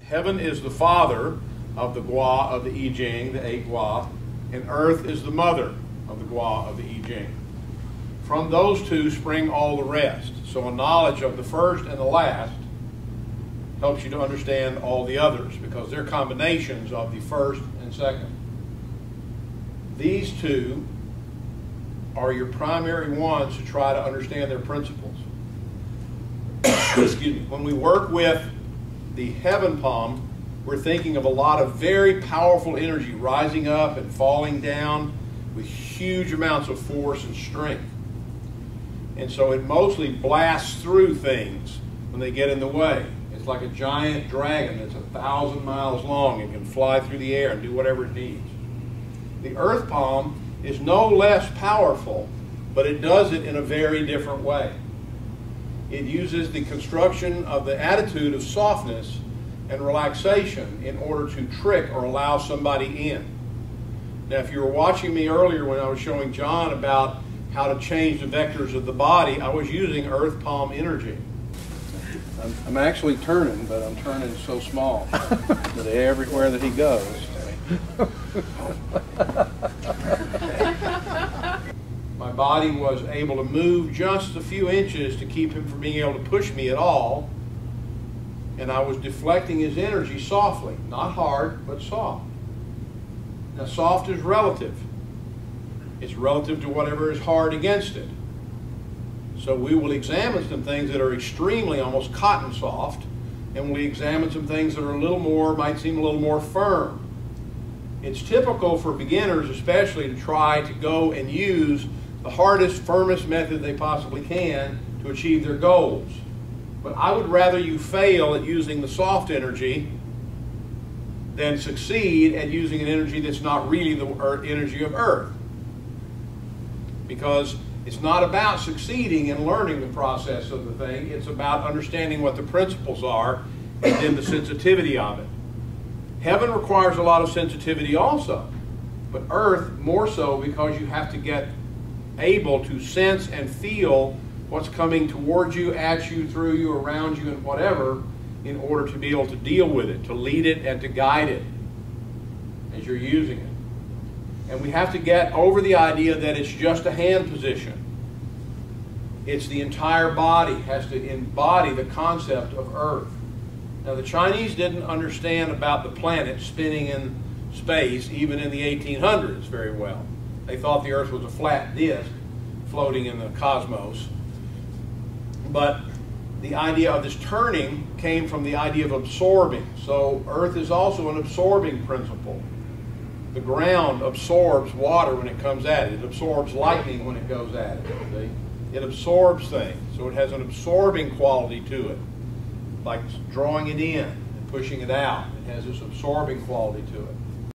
Heaven is the father of the Gua of the I Ching, the 8 Gua, and earth is the mother of the Gua of the I Ching. From those two spring all the rest. So a knowledge of the first and the last helps you to understand all the others, because they're combinations of the first and second. These two are your primary ones to try to understand their principles. Excuse me. When we work with the heaven palm, we're thinking of a lot of very powerful energy rising up and falling down with huge amounts of force and strength. And so it mostly blasts through things when they get in the way. It's like a giant dragon that's 1,000 miles long and can fly through the air and do whatever it needs. The earth palm is no less powerful, but it does it in a very different way. It uses the construction of the attitude of softness and relaxation in order to trick or allow somebody in. Now, if you were watching me earlier when I was showing John about how to change the vectors of the body, I was using earth palm energy. I'm actually turning, but I'm turning so small that everywhere that he goes. My body was able to move just a few inches to keep him from being able to push me at all, and I was deflecting his energy softly, not hard, but soft. Now, soft is relative. It's relative to whatever is hard against it. So we will examine some things that are extremely, almost cotton soft, and we examine some things that are a little more, might seem a little more firm. It's typical for beginners especially to try to go and use the hardest, firmest method they possibly can to achieve their goals. But I would rather you fail at using the soft energy than succeed at using an energy that's not really the energy of earth. Because it's not about succeeding in learning the process of the thing, it's about understanding what the principles are and then the sensitivity of it. Heaven requires a lot of sensitivity also, but earth more so, because you have to get able to sense and feel what's coming towards you, at you, through you, around you, and whatever, in order to be able to deal with it, to lead it and to guide it as you're using it. And we have to get over the idea that it's just a hand position. It's the entire body has to embody the concept of earth. Now, the Chinese didn't understand about the planet spinning in space, even in the 1800s, very well. They thought the earth was a flat disk floating in the cosmos. But the idea of this turning came from the idea of absorbing. So earth is also an absorbing principle. The ground absorbs water when it comes at it. It absorbs lightning when it goes at it. See? It absorbs things. So it has an absorbing quality to it, like drawing it in and pushing it out. It has this absorbing quality to it.